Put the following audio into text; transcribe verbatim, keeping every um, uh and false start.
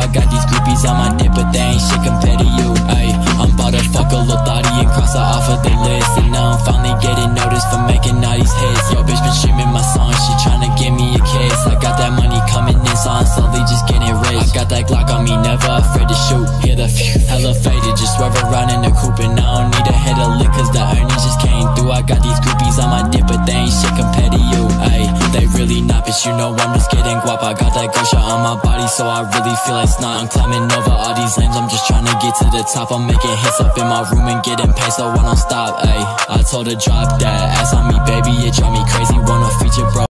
I got these groupies on my dick, but they ain't shit compared to you. Ay, I'm about to fuck a Lil Thotty and cross her off of their list. And now I'm finally getting noticed for making all these hits. Yo, bitch been streaming my song, she tryna give me a kiss. I got that money coming in, so I'm slowly just getting rich. I got that Glock on me, never afraid to shoot. Hear the phew, hella faded, just swerve around in the coupe. And I don't need to hit a lick, cause the earnings just came through. I got these groupies on my dick, but they ain't shit compared to you. Ay, they really not, bitch, you know I'm just getting guap. I got that gosha on my body, so I really feel like snot. I'm climbing over all these lanes, I'm just tryna get to the top. I'm making hits up in my room and getting paid, so I don't stop. Ay, I told her drop that ass on me, baby, it drive me crazy. Wanna feature, bro.